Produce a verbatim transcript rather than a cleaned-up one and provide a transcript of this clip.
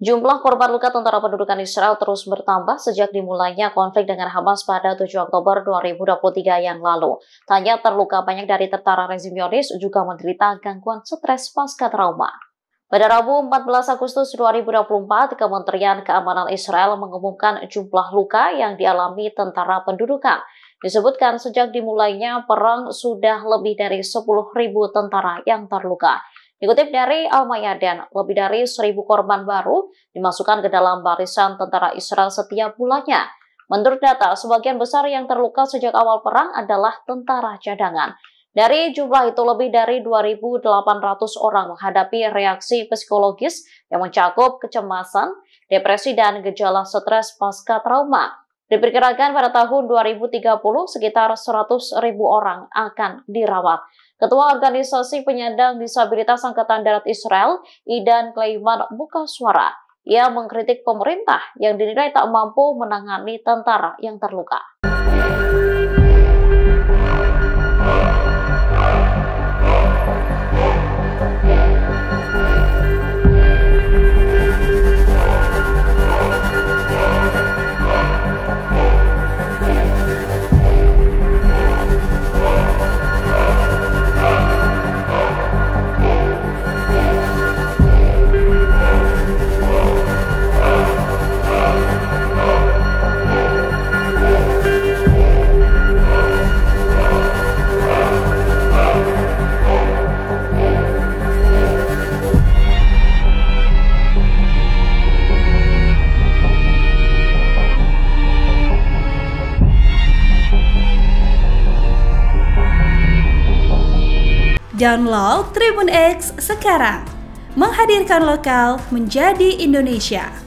Jumlah korban luka tentara pendudukan Israel terus bertambah sejak dimulainya konflik dengan Hamas pada tujuh Oktober dua ribu dua puluh tiga yang lalu. Tak hanya terluka, banyak dari tentara rezim Zionis juga menderita gangguan stres pasca trauma. Pada Rabu empat belas Agustus dua ribu dua puluh empat, Kementerian Keamanan Israel mengumumkan jumlah luka yang dialami tentara pendudukan. Disebutkan sejak dimulainya perang sudah lebih dari sepuluh ribu tentara yang terluka. Dikutip dari Al-Mayadin, lebih dari seribu korban baru dimasukkan ke dalam barisan tentara Israel setiap bulannya. Menurut data, sebagian besar yang terluka sejak awal perang adalah tentara cadangan. Dari jumlah itu, lebih dari dua ribu delapan ratus orang menghadapi reaksi psikologis yang mencakup kecemasan, depresi, dan gejala stres pasca trauma. Diperkirakan pada tahun dua ribu tiga puluh, sekitar seratus ribu orang akan dirawat. Ketua Organisasi Penyandang Disabilitas Angkatan Darat Israel, Idan Kleiman, buka suara. Ia mengkritik pemerintah yang dinilai tak mampu menangani tentara yang terluka. Download Tribun X sekarang, menghadirkan lokal menjadi Indonesia.